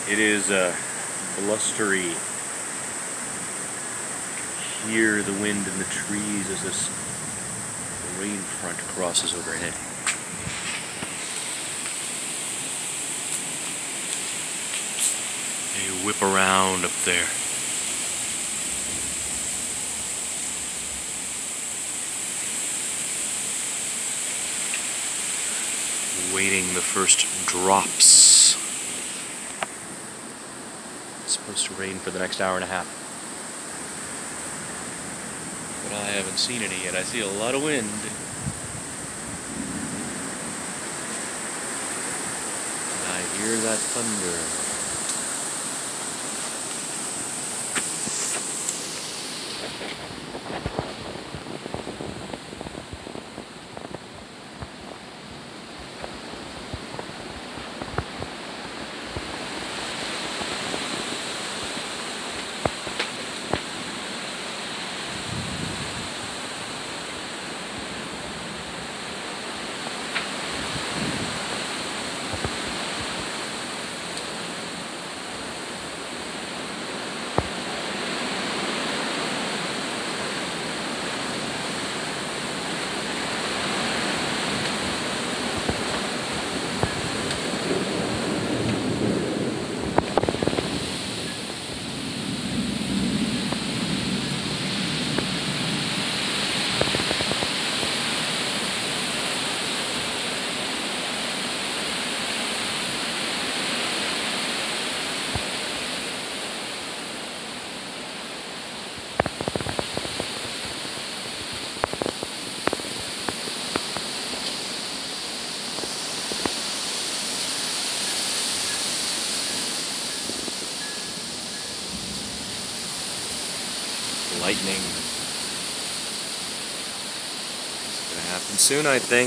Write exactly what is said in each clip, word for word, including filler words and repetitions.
It is uh, blustery. Hear the wind in the trees as this rain front crosses overhead. They whip around up there. Waiting the first drops. It's supposed to rain for the next hour and a half. But I haven't seen any yet. I see a lot of wind. And I hear that thunder. Lightning. It's gonna happen soon, I think.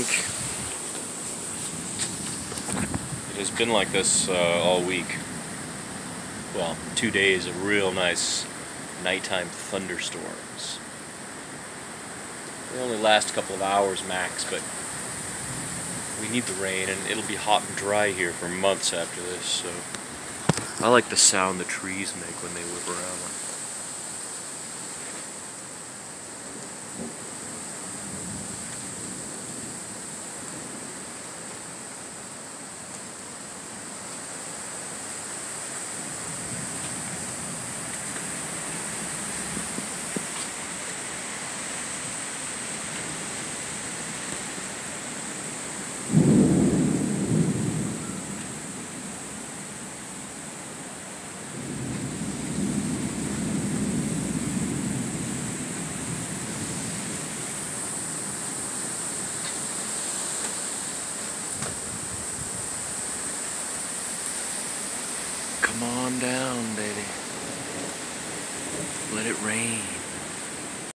It has been like this uh, all week. Well, two days of real nice nighttime thunderstorms. They only last a couple of hours max, but we need the rain, and it'll be hot and dry here for months after this, so I like the sound the trees make when they whip around. Come on down, baby. Let it rain.